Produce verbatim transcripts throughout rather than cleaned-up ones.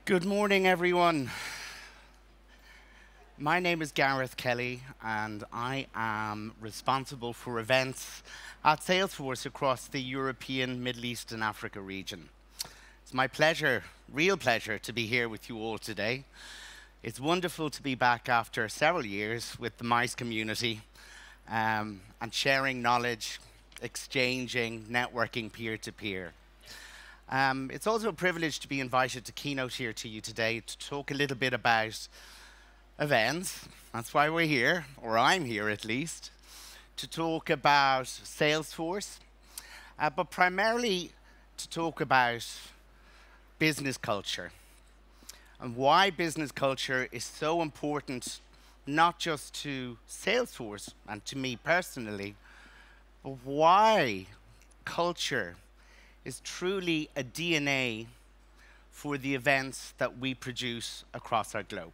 Good morning, everyone. My name is Gareth Kelly, and I am responsible for events at Salesforce across the European, Middle East, and Africa region. It's my pleasure, real pleasure, to be here with you all today. It's wonderful to be back after several years with the MICE community um, and sharing knowledge, exchanging, networking peer-to-peer. Um, it's also a privilege to be invited to keynote here to you today to talk a little bit about events. That's why we're here, or I'm here at least, to talk about Salesforce, uh, but primarily to talk about business culture and why business culture is so important, not just to Salesforce and to me personally, but why culture is truly a D N A for the events that we produce across our globe.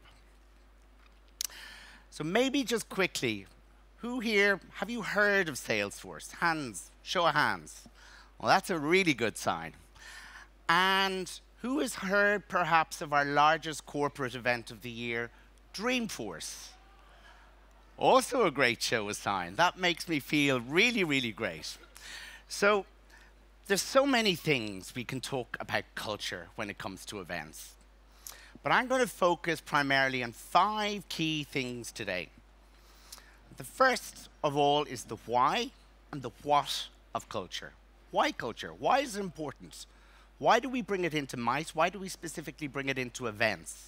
So maybe just quickly, who here, have you heard of Salesforce? Hands, show of hands. Well, that's a really good sign. And who has heard perhaps of our largest corporate event of the year, Dreamforce? Also a great show of sign. That makes me feel really, really great. So there's so many things we can talk about culture when it comes to events. But I'm going to focus primarily on five key things today. The first of all is the why and the what of culture. Why culture? Why is it important? Why do we bring it into MICE? Why do we specifically bring it into events?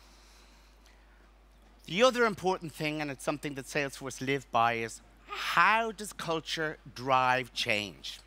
The other important thing, and it's something that Salesforce live by, is how does culture drive change?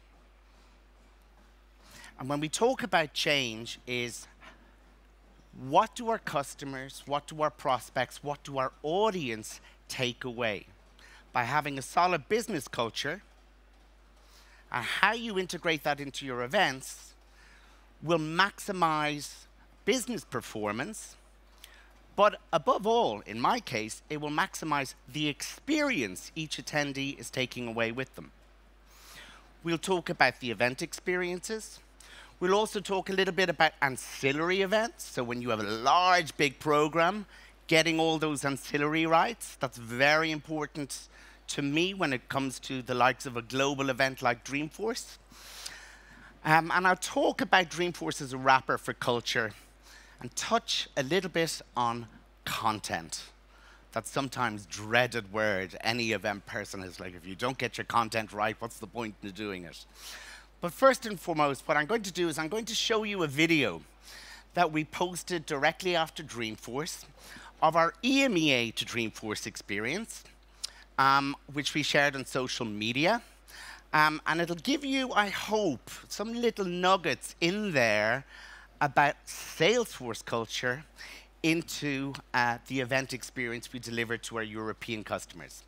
And when we talk about change is what do our customers, what do our prospects, what do our audience take away by having a solid business culture, and how you integrate that into your events will maximize business performance, but above all, in my case, it will maximize the experience each attendee is taking away with them. We'll talk about the event experiences. We'll also talk a little bit about ancillary events. So when you have a large, big program, getting all those ancillary rights, that's very important to me when it comes to the likes of a global event like Dreamforce. Um, and I'll talk about Dreamforce as a wrapper for culture and touch a little bit on content. That sometimes dreaded word any event person is like, if you don't get your content right, what's the point in doing it? But first and foremost, what I'm going to do is I'm going to show you a video that we posted directly after Dreamforce of our E M E A to Dreamforce experience, um, which we shared on social media. Um, and it'll give you, I hope, some little nuggets in there about Salesforce culture into uh, the event experience we delivered to our European customers.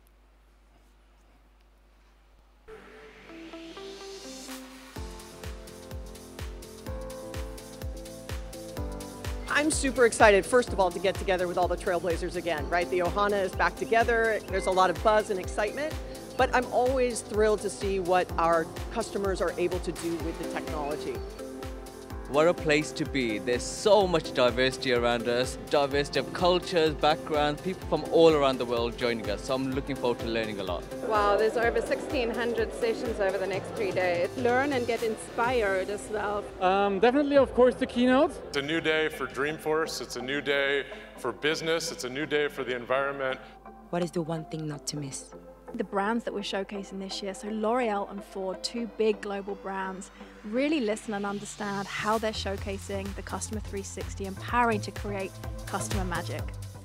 I'm super excited, first of all, to get together with all the trailblazers again, right? The Ohana is back together. There's a lot of buzz and excitement, but I'm always thrilled to see what our customers are able to do with the technology. What a place to be. There's so much diversity around us, diversity of cultures, backgrounds, people from all around the world joining us. So I'm looking forward to learning a lot. Wow, there's over sixteen hundred sessions over the next three days. Learn and get inspired as well. Um, definitely, of course, the keynote. It's a new day for Dreamforce. It's a new day for business. It's a new day for the environment. What is the one thing not to miss? The brands that we're showcasing this year, so L'Oreal and Ford, two big global brands, really listen and understand how they're showcasing the customer three sixty, empowering to create customer magic.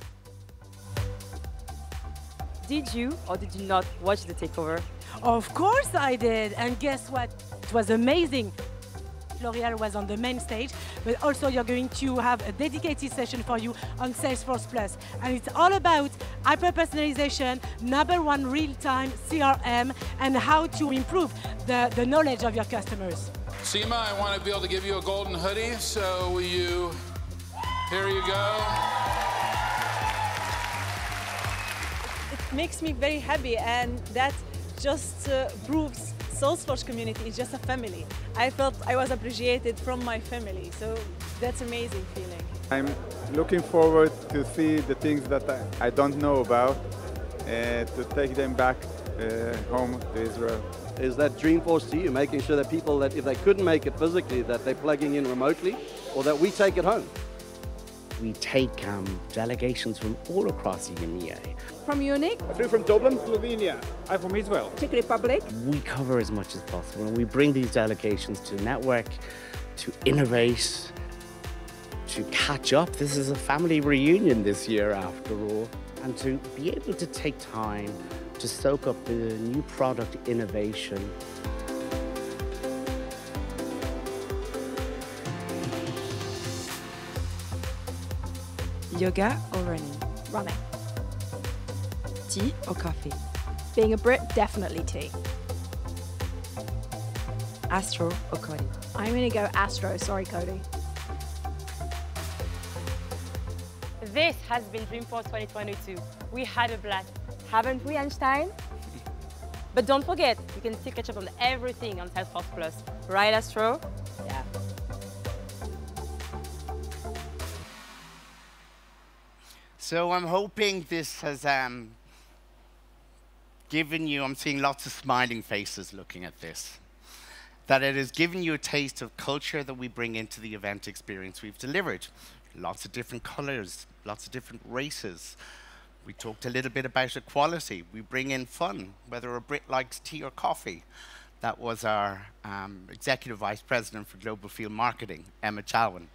Did you or did you not watch the takeover? Of course I did, and guess what? It was amazing. L'Oreal was on the main stage, but also you're going to have a dedicated session for you on Salesforce Plus. And it's all about hyper-personalization, number one real-time C R M, and how to improve the, the knowledge of your customers. Seema, I want to be able to give you a golden hoodie, so will you, here you go. It makes me very happy, and that just uh, proves Salesforce community is just a family. I felt I was appreciated from my family, so that's amazing feeling. I'm looking forward to see the things that I, I don't know about, uh, to take them back uh, home to Israel. Is that Dreamforce to you, making sure that people that if they couldn't make it physically, that they're plugging in remotely, or that we take it home? We take um, delegations from all across the E M E A. From Munich. I flew from Dublin, Slovenia. I'm from Israel. Czech Republic. We cover as much as possible, and we bring these delegations to network, to innovate, to catch up. This is a family reunion this year, after all, and to be able to take time to soak up the new product innovation. Yoga or running? Running. Tea or coffee? Being a Brit, definitely tea. Astro or Cody? I'm going to go Astro. Sorry, Cody. This has been Dreamforce twenty twenty-two. We had a blast. Haven't we, Einstein? But don't forget, you can still catch up on everything on Salesforce Plus. Right, Astro? Yeah. So I'm hoping this has um, given you, I'm seeing lots of smiling faces looking at this, that it has given you a taste of culture that we bring into the event experience we've delivered. Lots of different colors, lots of different races. We talked a little bit about equality. We bring in fun, whether a Brit likes tea or coffee. That was our um, Executive Vice President for Global Field Marketing, Emma Chalwin.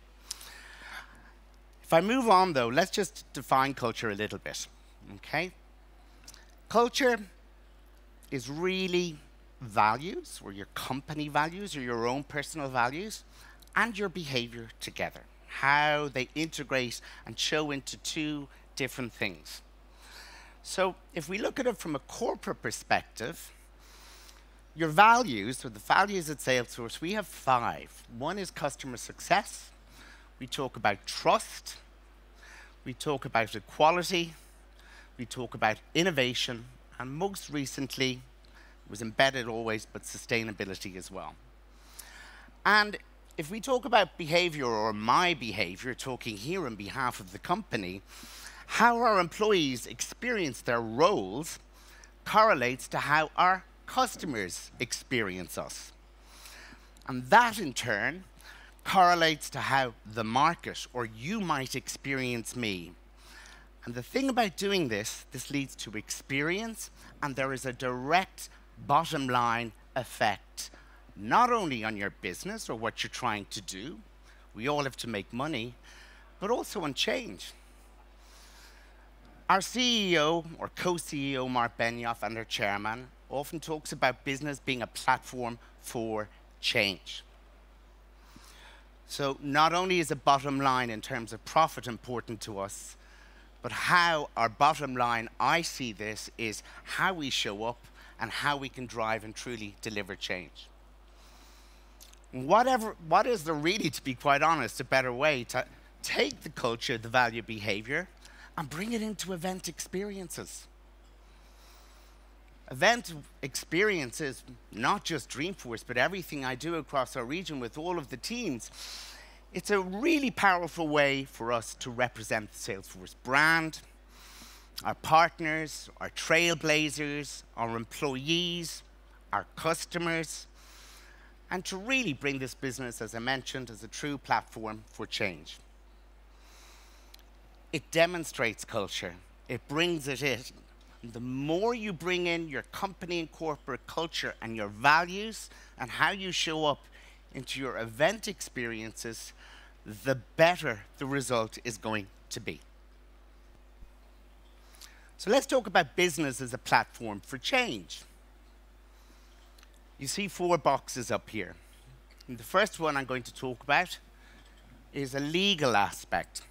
If I move on, though, let's just define culture a little bit, okay? Culture is really values, or your company values, or your own personal values, and your behavior together, how they integrate and show into two different things. So if we look at it from a corporate perspective, your values, or the values at Salesforce, we have five. One is customer success. We talk about trust. We talk about equality. We talk about innovation. And most recently, it was embedded always, but sustainability as well. And if we talk about behavior, or my behavior, talking here on behalf of the company, how our employees experience their roles correlates to how our customers experience us. And that, in turn, correlates to how the market, or you might experience me. And the thing about doing this, this leads to experience, and there is a direct bottom line effect, not only on your business or what you're trying to do, we all have to make money, but also on change. Our C E O, or co-C E O, Mark Benioff, and our chairman, often talks about business being a platform for change. So not only is the bottom line in terms of profit important to us, but how our bottom line, I see this, is how we show up and how we can drive and truly deliver change. Whatever, what is there really, to be quite honest, a better way to take the culture, the value, behavior, and bring it into event experiences? Event experiences, not just Dreamforce, but everything I do across our region with all of the teams, it's a really powerful way for us to represent the Salesforce brand, our partners, our trailblazers, our employees, our customers, and to really bring this business, as I mentioned, as a true platform for change. It demonstrates culture. It brings it in. The more you bring in your company and corporate culture and your values and how you show up into your event experiences, the better the result is going to be. So let's talk about business as a platform for change. You see four boxes up here. And the first one I'm going to talk about is a legal aspect.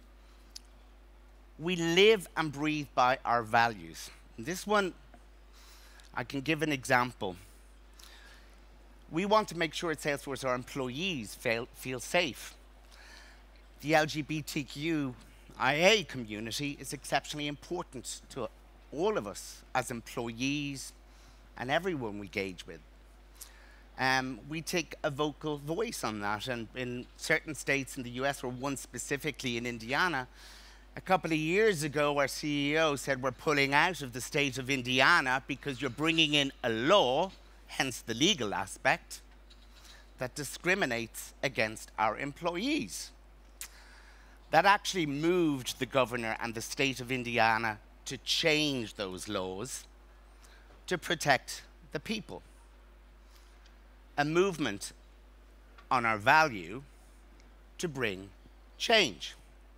We live and breathe by our values. And this one, I can give an example. We want to make sure at Salesforce our employees feel, feel safe. The L G B T Q I A community is exceptionally important to all of us as employees, and everyone we engage with. Um, we take a vocal voice on that, and in certain states in the U S, or one specifically in Indiana, a couple of years ago, our C E O said we're pulling out of the state of Indiana because you're bringing in a law, hence the legal aspect, that discriminates against our employees. That actually moved the governor and the state of Indiana to change those laws to protect the people. A movement on our value to bring change.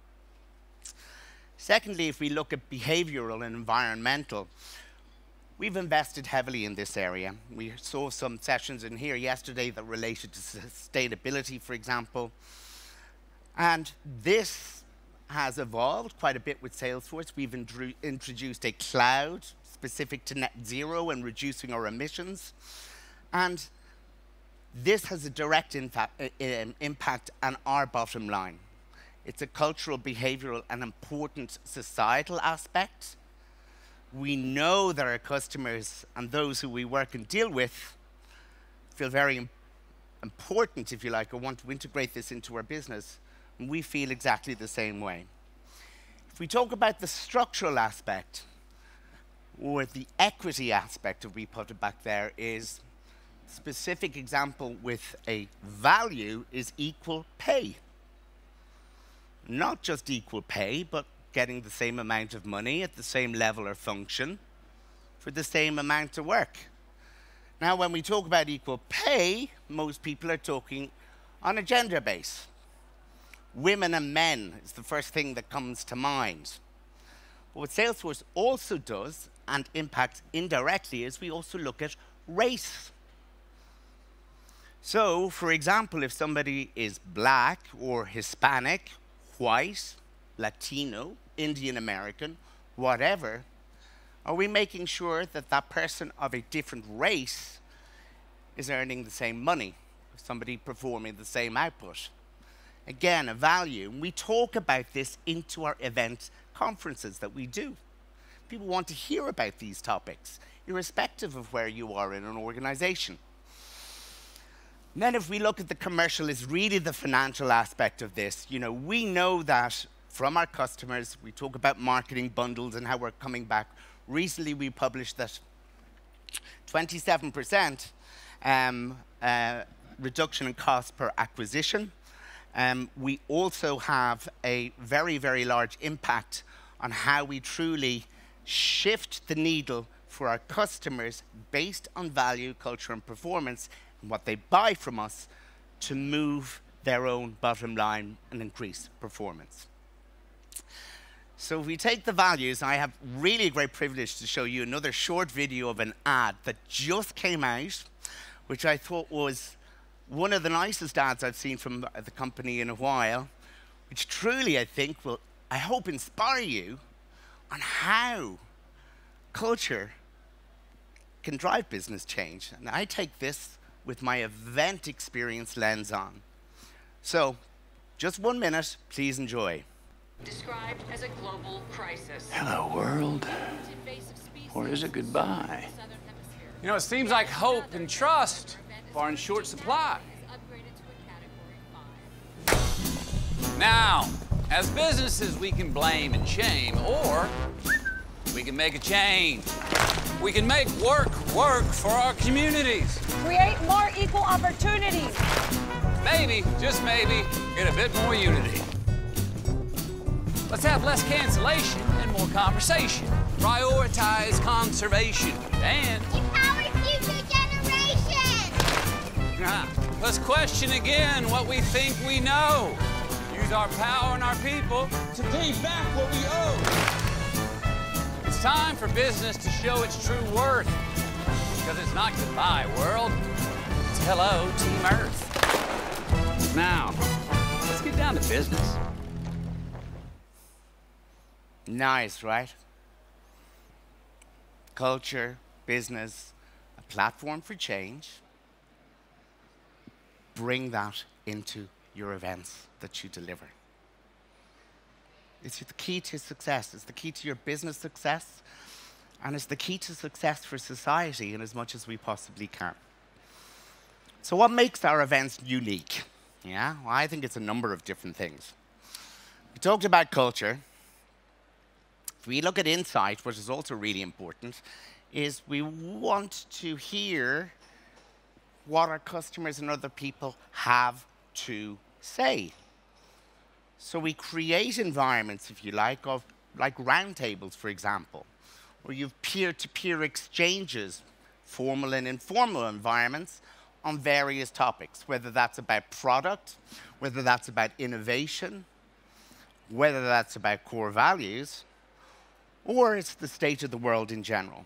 Secondly, if we look at behavioral and environmental, we've invested heavily in this area. We saw some sessions in here yesterday that related to sustainability, for example. And this has evolved quite a bit with Salesforce. We've introduced a cloud specific to net zero and reducing our emissions. And this has a direct impact on our bottom line. It's a cultural, behavioral, and important societal aspect. We know that our customers and those who we work and deal with feel very important, if you like, or want to integrate this into our business. And we feel exactly the same way. If we talk about the structural aspect, or the equity aspect, if we put it back there, is specific example with a value is equal pay. Not just equal pay, but getting the same amount of money at the same level or function for the same amount of work. Now, when we talk about equal pay, most people are talking on a gender base. Women and men is the first thing that comes to mind. But what Salesforce also does, and impacts indirectly, is we also look at race. So, for example, if somebody is black or Hispanic, white, Latino, Indian American, whatever, are we making sure that that person of a different race is earning the same money, somebody performing the same output? Again, a value. And we talk about this into our event conferences that we do. People want to hear about these topics, irrespective of where you are in an organization. And then if we look at the commercial, is really the financial aspect of this. You know, we know that from our customers, we talk about marketing bundles and how we're coming back. Recently, we published that twenty-seven percent um, uh, reduction in cost per acquisition. Um, we also have a very, very large impact on how we truly shift the needle for our customers based on value, culture, and performance, and what they buy from us to move their own bottom line and increase performance. So if we take the values, I have really a great privilege to show you another short video of an ad that just came out, which I thought was one of the nicest ads I've seen from the company in a while, which truly, I think, will, I hope, inspire you on how culture can drive business change. And I take this with my event experience lens on. So, just one minute, please enjoy. Described as a global crisis. Hello, world. Or is it goodbye? You know, it seems like hope and trust are in short supply. Now, as businesses, we can blame and shame, or we can make a change. We can make work work for our communities. Create more equal opportunities. Maybe, just maybe, get a bit more unity. Let's have less cancellation and more conversation. Prioritize conservation and empower future generations. Ah, let's question again what we think we know. Use our power and our people to pay back what we owe. It's time for business to show its true worth. Because it's not goodbye, world. It's hello, Team Earth. Now, let's get down to business. Nice, right? Culture, business, a platform for change. Bring that into your events that you deliver. It's the key to success. It's the key to your business success. And it's the key to success for society in as much as we possibly can. So what makes our events unique? Yeah, well, I think it's a number of different things. We talked about culture. If we look at insight, which is also really important, is we want to hear what our customers and other people have to say. So we create environments, if you like, of like roundtables, for example, where you've peer-to-peer exchanges, formal and informal environments, on various topics, whether that's about product, whether that's about innovation, whether that's about core values, or it's the state of the world in general.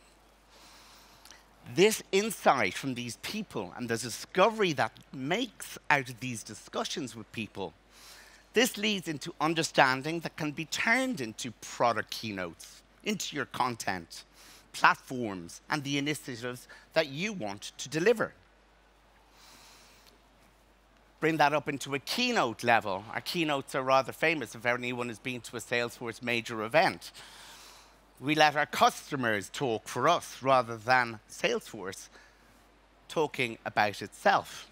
This insight from these people and the discovery that makes out of these discussions with people, this leads into understanding that can be turned into product keynotes, into your content, platforms, and the initiatives that you want to deliver. Bring that up into a keynote level. Our keynotes are rather famous if anyone has been to a Salesforce major event. We let our customers talk for us rather than Salesforce talking about itself.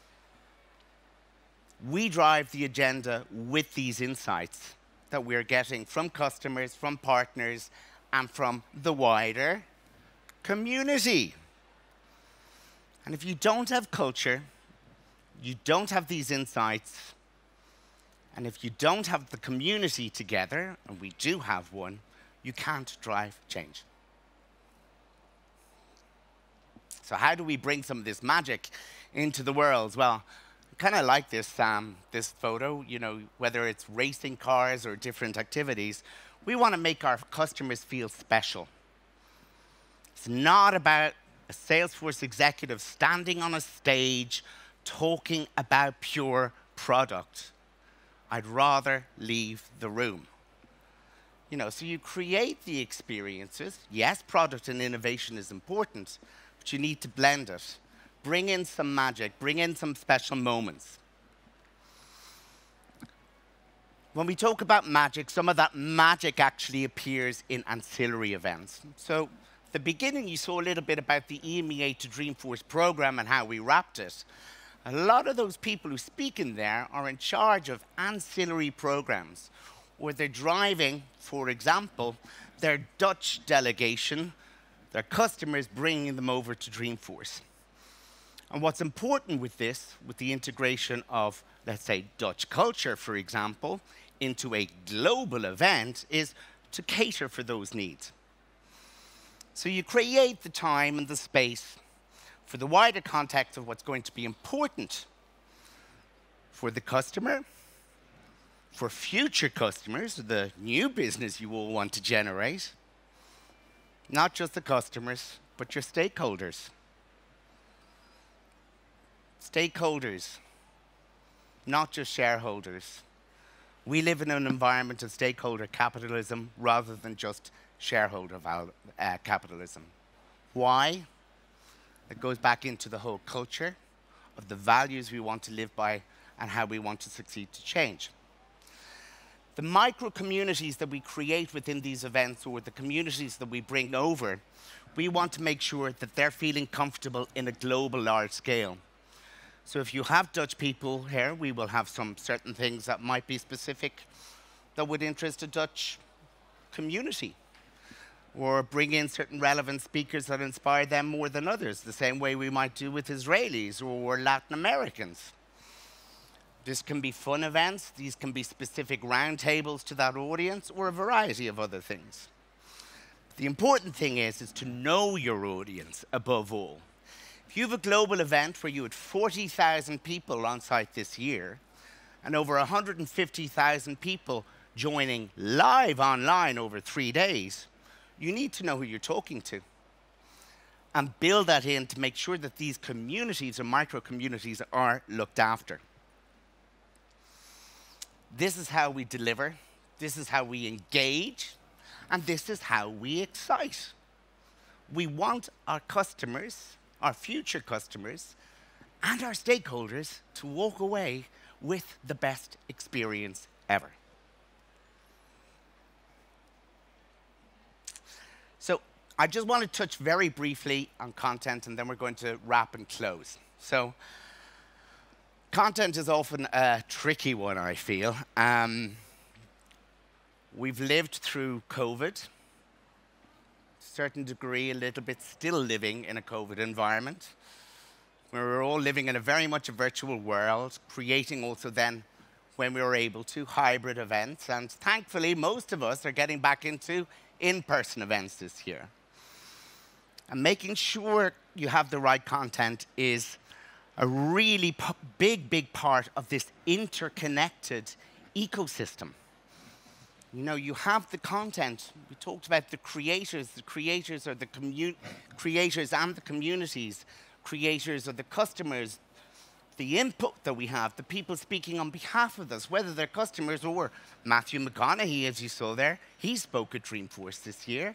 We drive the agenda with these insights that we're getting from customers, from partners, and from the wider community. And if you don't have culture, you don't have these insights, and if you don't have the community together, and we do have one, you can't drive change. So how do we bring some of this magic into the world? Well, I kind of like this, um, this photo, you know, whether it's racing cars or different activities, we want to make our customers feel special. It's not about a Salesforce executive standing on a stage talking about pure product. I'd rather leave the room. You know, so you create the experiences. Yes, product and innovation is important, but you need to blend it. Bring in some magic, bring in some special moments. When we talk about magic, some of that magic actually appears in ancillary events. So at the beginning, you saw a little bit about the E M E A to Dreamforce program and how we wrapped it. A lot of those people who speak in there are in charge of ancillary programs, or they're driving, for example, their Dutch delegation, their customers bringing them over to Dreamforce. And what's important with this, with the integration of, let's say, Dutch culture, for example, into a global event, is to cater for those needs. So you create the time and the space for the wider context of what's going to be important for the customer, for future customers, the new business you all want to generate, not just the customers, but your stakeholders. Stakeholders, not just shareholders. We live in an environment of stakeholder capitalism rather than just shareholder uh, capitalism. Why? It goes back into the whole culture of the values we want to live by and how we want to succeed to change. The micro communities that we create within these events, or the communities that we bring over, we want to make sure that they're feeling comfortable in a global large scale. So if you have Dutch people here, we will have some certain things that might be specific that would interest a Dutch community, or bring in certain relevant speakers that inspire them more than others, the same way we might do with Israelis or Latin Americans. This can be fun events, these can be specific roundtables to that audience, or a variety of other things. The important thing is, is to know your audience above all. If you have a global event where you had forty thousand people on site this year, and over one hundred fifty thousand people joining live online over three days, you need to know who you're talking to and build that in to make sure that these communities or micro-communities are looked after. This is how we deliver, this is how we engage, and this is how we excite. We want our customers, our future customers, and our stakeholders to walk away with the best experience ever. So I just want to touch very briefly on content, and then we're going to wrap and close. So, content is often a tricky one, I feel. Um, we've lived through COVID, to a certain degree, a little bit still living in a COVID environment, where we're all living in a very much a virtual world, creating also then, when we were able to, hybrid events. And thankfully, most of us are getting back into in-person events this year. And making sure you have the right content is a really big, big part of this interconnected ecosystem. You know, you have the content. We talked about the creators. The creators are the commu- creators and the communities. Creators are the customers. The input that we have, the people speaking on behalf of us, whether they're customers or Matthew McConaughey, as you saw there, he spoke at Dreamforce this year.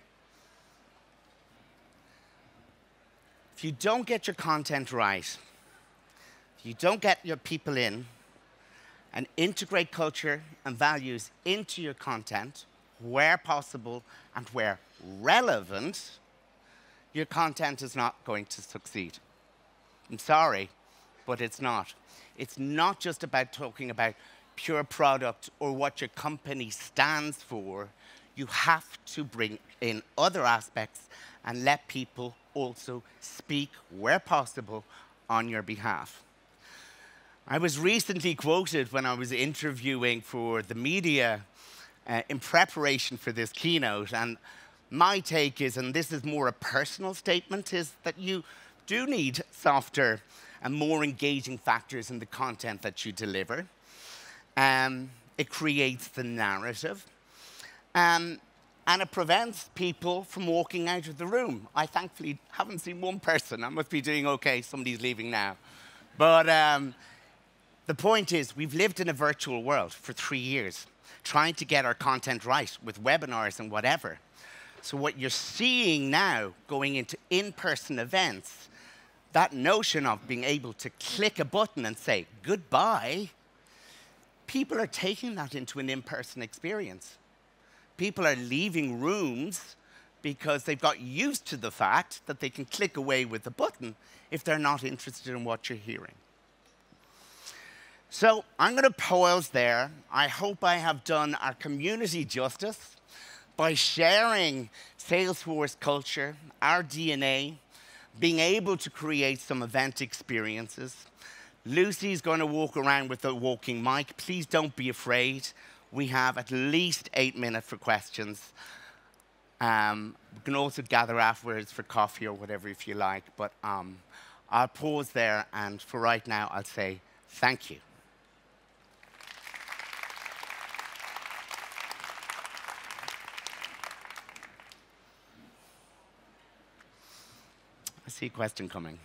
If you don't get your content right, if you don't get your people in and integrate culture and values into your content where possible and where relevant, your content is not going to succeed. I'm sorry, but it's not. It's not just about talking about pure product or what your company stands for. You have to bring in other aspects and let people also speak, where possible, on your behalf. I was recently quoted when I was interviewing for the media uh, in preparation for this keynote, and my take is, and this is more a personal statement, is that you do need softer and more engaging factors in the content that you deliver. Um, it creates the narrative. Um, and it prevents people from walking out of the room. I thankfully haven't seen one person. I must be doing okay. Somebody's leaving now. But um, the point is, we've lived in a virtual world for three years, trying to get our content right with webinars and whatever. So what you're seeing now, going into in-person events, that notion of being able to click a button and say goodbye, people are taking that into an in-person experience. People are leaving rooms because they've got used to the fact that they can click away with a button if they're not interested in what you're hearing. So I'm going to pause there. I hope I have done our community justice by sharing Salesforce culture, our D N A, being able to create some event experiences. Lucy's going to walk around with a walking mic. Please don't be afraid. We have at least eight minutes for questions. Um, we can also gather afterwards for coffee or whatever if you like. But um, I'll pause there, and for right now, I'll say thank you. I see a question coming.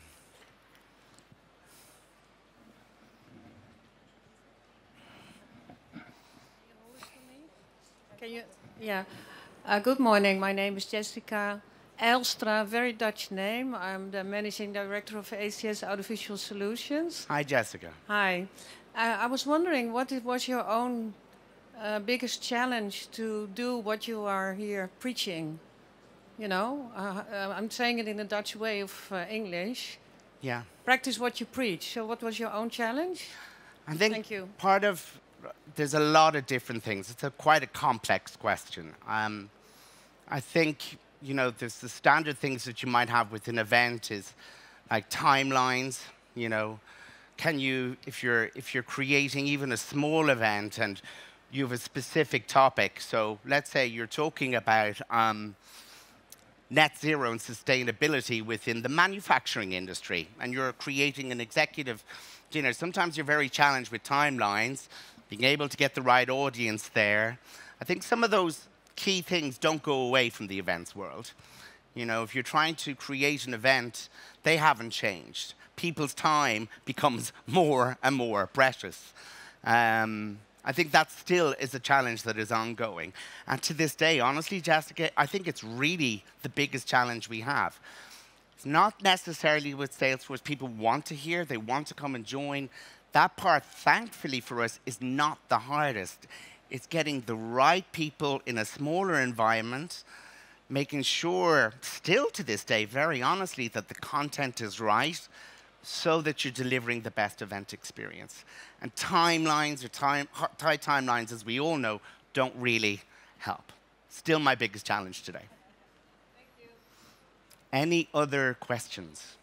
Can you? Yeah. Uh, good morning. My name is Jessica Elstra, very Dutch name. I'm the managing director of A C S Audiovisual Solutions. Hi, Jessica. Hi. Uh, I was wondering, what it was your own uh, biggest challenge to do what you are here preaching? You know, uh, uh, I'm saying it in the Dutch way of uh, English. Yeah. Practice what you preach. So what was your own challenge? I think Thank you. part of, there's a lot of different things. It's a, quite a complex question. Um, I think, you know, there's the standard things that you might have with an event is like timelines, you know. Can you, if you're, if you're creating even a small event and you have a specific topic, so let's say you're talking about um, net zero and sustainability within the manufacturing industry, and you're creating an executive dinner. Sometimes you're very challenged with timelines, being able to get the right audience there. I think some of those key things don't go away from the events world. You know, if you're trying to create an event, they haven't changed. People's time becomes more and more precious. Um, I think that still is a challenge that is ongoing. And to this day, honestly, Jessica, I think it's really the biggest challenge we have. It's not necessarily with Salesforce. People want to hear, they want to come and join. That part, thankfully for us, is not the hardest. It's getting the right people in a smaller environment, making sure, still to this day, very honestly, that the content is right so that you're delivering the best event experience. And timelines or time, tight timelines, as we all know, don't really help. Still my biggest challenge today. Thank you. Any other questions?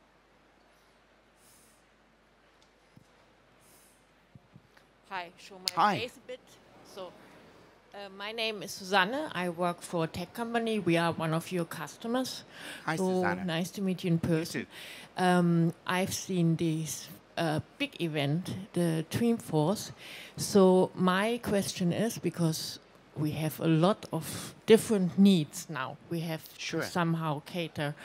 Hi, show my Hi. face a bit. So, uh, my name is Susanne. I work for a tech company. We are one of your customers. Hi, so Susanne. Nice to meet you in person. Um, I've seen this uh, big event, the Dreamforce. So my question is, because we have a lot of different needs now, we have Sure. to somehow cater.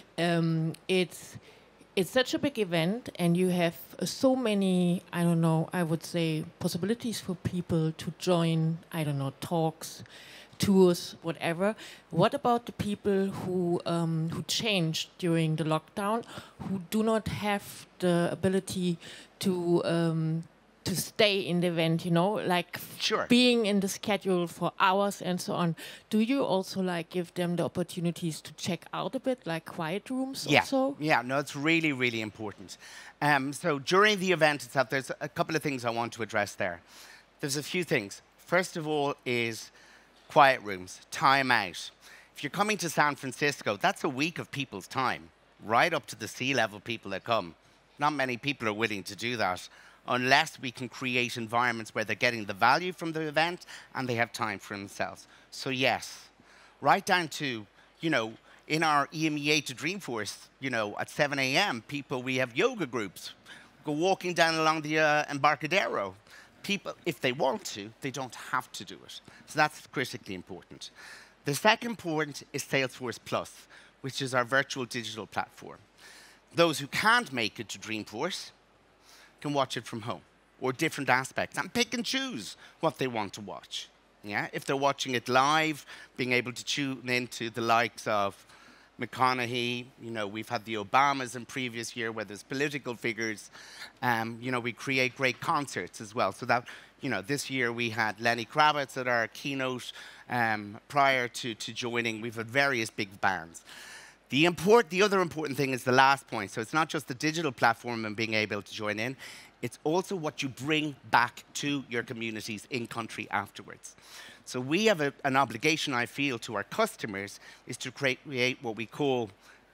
Um, it's It's such a big event, and you have uh, so many, I don't know, I would say, possibilities for people to join, I don't know, talks, tours, whatever. What about the people who um, who changed during the lockdown, who do not have the ability to um, to stay in the event, you know, like sure. being in the schedule for hours and so on? Do you also like give them the opportunities to check out a bit, like quiet rooms Yeah, also? yeah, no, it's really, really important. Um, so during the event itself, there's a couple of things I want to address there. There's a few things. First of all is quiet rooms, time out. If you're coming to San Francisco, that's a week of people's time, right up to the C-level people that come. Not many people are willing to do that unless we can create environments where they're getting the value from the event and they have time for themselves. So yes, right down to, you know, in our E M E A to Dreamforce, you know, at seven A M, people, we have yoga groups, go walking down along the uh, Embarcadero. People, if they want to, they don't have to do it. So that's critically important. The second point is Salesforce Plus, which is our virtual digital platform. Those who can't make it to Dreamforce can watch it from home, or different aspects, and pick and choose what they want to watch. Yeah, if they're watching it live, being able to tune into the likes of McConaughey, you know, we've had the Obamas in previous year where there's political figures. Um, you know, we create great concerts as well. So that, you know, this year we had Lenny Kravitz at our keynote um, prior to, to joining. We've had various big bands. The, import, the other important thing is the last point. So it's not just the digital platform and being able to join in. It's also what you bring back to your communities in country afterwards. So we have a, an obligation, I feel, to our customers is to create, create what we call,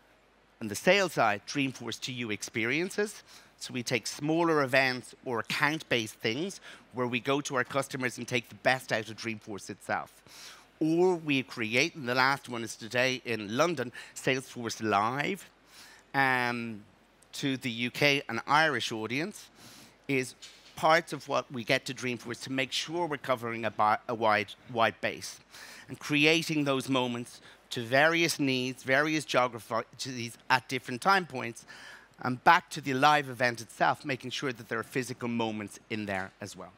on the sales side, Dreamforce to You experiences. So we take smaller events or account-based things where we go to our customers and take the best out of Dreamforce itself. Or we create, and the last one is today in London, Salesforce Live, um, to the U K and Irish audience, is parts of what we get to Dreamforce to make sure we're covering a, a wide, wide base and creating those moments to various needs, various geographies at different time points, and back to the live event itself, making sure that there are physical moments in there as well.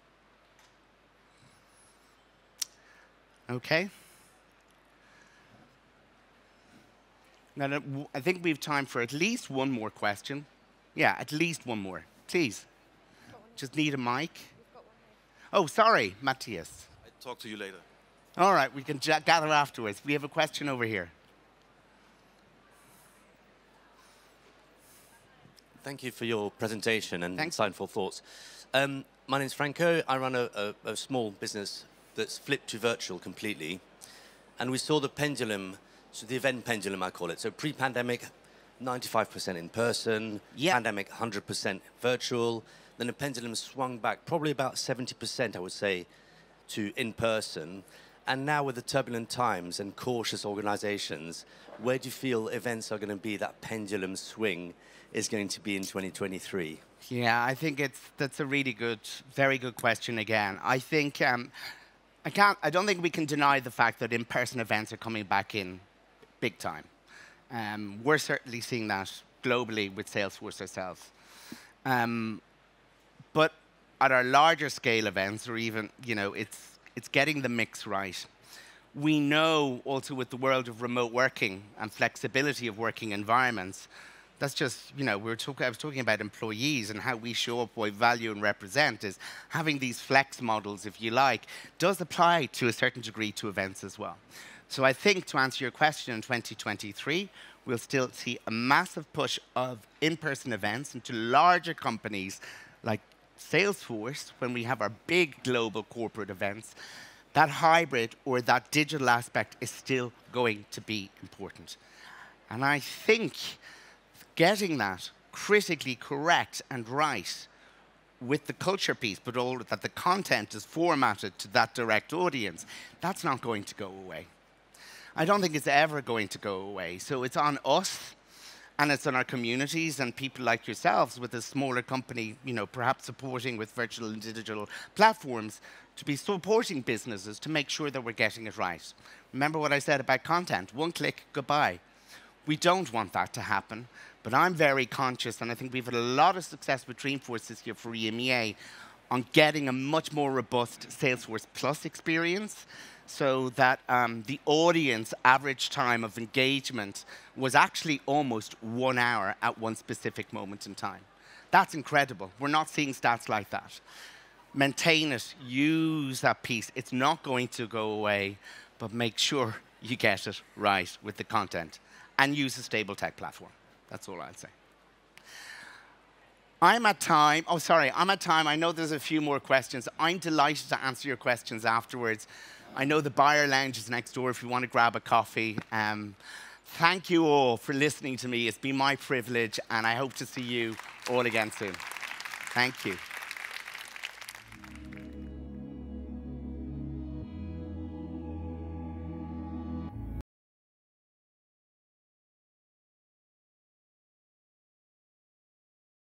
Okay. Now, I think we have time for at least one more question. Yeah, at least one more. Please. Just need a mic. Oh, sorry, Matthias. I'll talk to you later. All right, we can gather afterwards. We have a question over here. Thank you for your presentation and Thanks. insightful thoughts. Um, my name is Franco. I run a, a, a small business that's flipped to virtual completely. And we saw the pendulum, so the event pendulum, I call it. So pre-pandemic, ninety-five percent in person, yeah. Pandemic, one hundred percent virtual. Then the pendulum swung back, probably about seventy percent, I would say, to in person. And now with the turbulent times and cautious organizations, where do you feel events are going to be, that pendulum swing is going to be in twenty twenty-three? Yeah, I think it's that's a really good, very good question again. I think um, I can't. I don't think we can deny the fact that in-person events are coming back in big time. Um, we're certainly seeing that globally with Salesforce ourselves. Um, but at our larger scale events, or even, you know, it's it's getting the mix right. We know also with the world of remote working and flexibility of working environments, that's just, you know, we were talk I was talking about employees and how we show up, what we value and represent, is having these flex models, if you like, does apply to a certain degree to events as well. So I think, to answer your question, in twenty twenty-three, we'll still see a massive push of in-person events into larger companies like Salesforce, when we have our big global corporate events. That hybrid or that digital aspect is still going to be important. And I think getting that critically correct and right with the culture piece, but all that the content is formatted to that direct audience, that's not going to go away. I don't think it's ever going to go away. So it's on us, and it's on our communities and people like yourselves with a smaller company, you know, perhaps supporting with virtual and digital platforms, to be supporting businesses to make sure that we're getting it right. Remember what I said about content, one click, goodbye. We don't want that to happen, but I'm very conscious, and I think we've had a lot of success with Dreamforce this year for E M E A on getting a much more robust Salesforce Plus experience, so that um, the audience average time of engagement was actually almost one hour at one specific moment in time. That's incredible. We're not seeing stats like that. Maintain it, use that piece. It's not going to go away, but make sure you get it right with the content and use a stable tech platform. That's all I'll say. I'm at time. Oh, sorry, I'm at time. I know there's a few more questions. I'm delighted to answer your questions afterwards. I know the buyer lounge is next door if you want to grab a coffee. Um, thank you all for listening to me. It's been my privilege, and I hope to see you all again soon. Thank you.